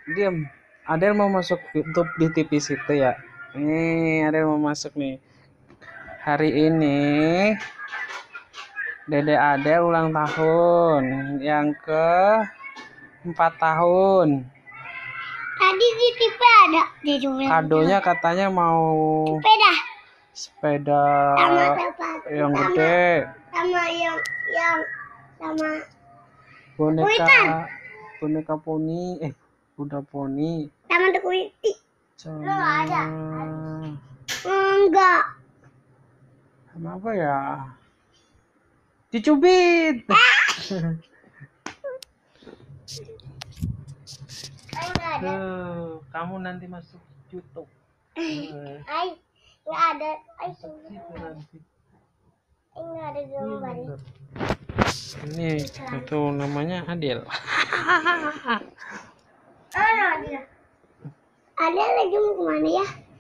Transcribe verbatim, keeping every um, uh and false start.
Diam. Adel mau masuk YouTube di T V situ ya. Nih, Adel mau masuk nih. Hari ini Dede Adel ulang tahun yang ke empat tahun. Tadi di T V ada di Kadonya katanya mau sepeda. Sepeda Sama tempat. yang Sama, gede. sama yang yang sama Boneka Twitter. boneka poni eh kuda poni Sama Tukwiti. sama ada. Enggak. sama apa ya, dicubit. Tuh, kamu nanti masuk YouTube. Ay, nggak ada. Ay, Itu nanti. nggak ada gambar. Ini itu namanya Adel. Ada lagi mau kemana ya?